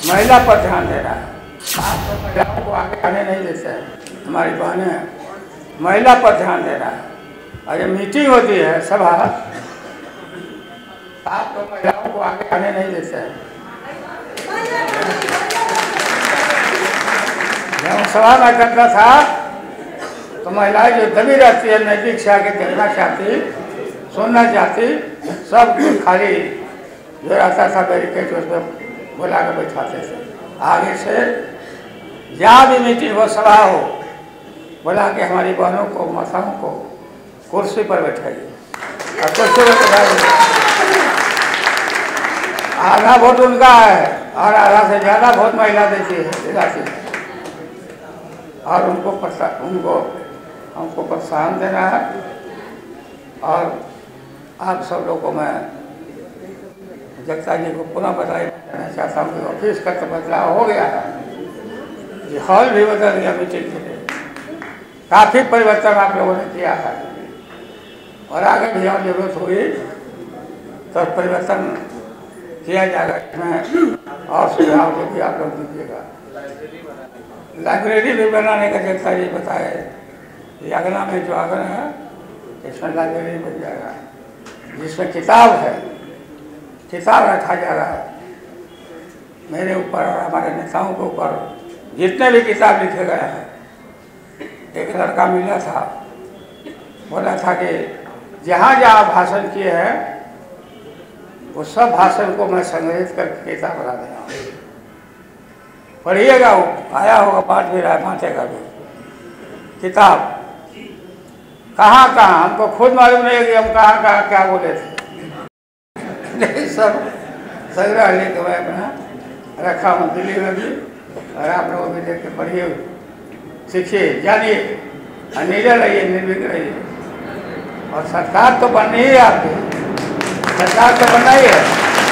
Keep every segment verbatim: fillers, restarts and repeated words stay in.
महिला पर ध्यान दे रहा है। आप तो महिलाओं को आगे आने नहीं देते हैं, हमारी बहनें महिला पर ध्यान दे रहा है। और जब मीटिंग होती है सभा, आप तो महिलाओं को आगे आने नहीं देते हैं। जब सभा में करता था तो महिलाएं जो दबी रहती है नजदीक से आके देखना चाहती, सुनना चाहती, सब कुछ खाली जो रहता था बैरिकेड उसमें बुला कर बैठाते थे। आगे से जहाँ भी मीटिंग हो, सभा हो, बुला के हमारी बहनों को, माताओं को कुर्सी पर बैठाइए और कुर्सी पर बैठाइए। आधा वोट उनका है और आधा से ज़्यादा वोट महिला देती है दिलाती है। और उनको उनको हमको प्रोत्साहन देना है। और आप सब लोगों को मैं जगता जी को पुनः बधाई देना चाहता हूँ कि ऑफिस का तो बदलाव हो गया है, ये हॉल भी बदल गया मीटिंग के लिए। काफ़ी परिवर्तन आप लोगों ने किया है और आगे भी और जरूरत हुई तो परिवर्तन किया जाएगा। इसमें और सुझाव जो भी आप लोग दीजिएगा। लाइब्रेरी भी बनाने का जगता जी बताए, ये अगला में जो आंगन है इसमें लाइब्रेरी बन जाएगा, जिसमें किताब है, किताब रखा जा रहा है। मेरे ऊपर और हमारे नेताओं के ऊपर जितने भी किताब लिखे गए हैं, एक लड़का मिला था, बोला था कि जहाँ जहाँ भाषण किए हैं वो सब भाषण को मैं संग्रहित करके किताब बना दे रहा हूँ, पढ़िएगा। वो आया होगा, बांट भी रहा है, बांटेगा भी किताब। कहाँ कहाँ हमको खुद मालूम नहीं है कि हम कहाँ कहाँ क्या बोले थे, नहीं सब संग्रह लेके मैं अपना रखा हूँ दिल्ली में भी। और आप लोग भी देख के पढ़िए, सीखिए, जानिए और निडर रहिए, निर्भीक रहिए। और सरकार तो बननी ही है आपकी, सरकार तो बनना ही है।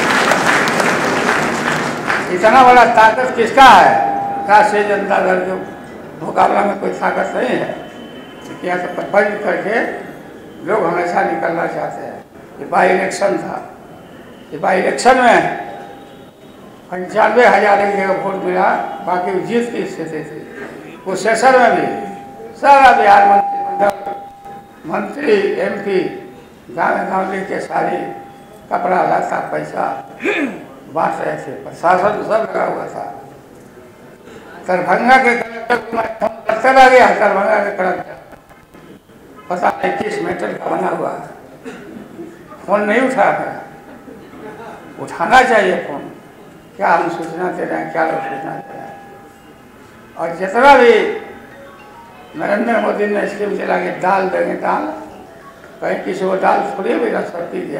इतना बड़ा ताकत किसका है? राष्ट्रीय जनता दल के मुकाबला में कोई ताकत नहीं है। यहाँ तो बंद करके लोग हमेशा निकलना चाहते हैं। ये बाई इलेक्शन था, ये बाई इलेक्शन में पंचानवे हजार एक जगह वोट मिला, बाकी जीत की स्थिति थी। उस सेशन में भी सारा बिहार मंत्रिमंडल, मंत्री, एमपी गाँव गाँव लेके सारी कपड़ा लता पैसा बांट रहे थे। प्रशासन सब लगा हुआ था। दरभंगा के कलेक्टर को मैं फोन करते रह गया, दरभंगा के कलेक्टर पता नहीं किस मेटल का बना हुआ है, फोन नहीं उठा है। उठाना चाहिए फोन, क्या हम सूचना दे रहे हैं, क्या लोग सूचना दे रहे हैं। और जितना भी नरेंद्र मोदी ने स्कीम चला के दाल देंगे, दाल कहीं किसी को दाल थोड़ी भी रसवती दिया,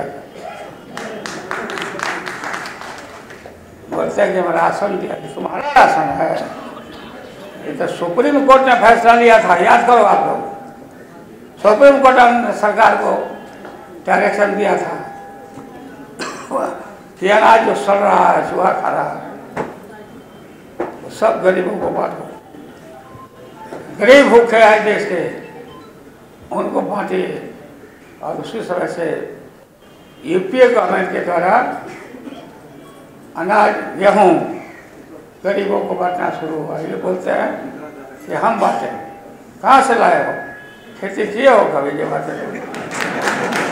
बोलते हैं कि राशन दिया, तुम्हारा राशन है। ये तो सुप्रीम कोर्ट ने फैसला लिया था, याद करो आप लोग। सुप्रीम कोर्ट ने सरकार को डायरेक्शन दिया था कि अनाज जो सड़ रहा है, चूहा खा रहा है, वो सब गरीबों को बांटो। गरीब भूखे हैं देश के, उनको बांटिए। और उसी तरह से यूपीए गवर्नमेंट के द्वारा अनाज, गेहूँ गरीबों को बांटना शुरू हुआ। ये बोलते हैं कि हम बांटें, कहाँ से लाए हो, खेती किए हो कभी? ये बातें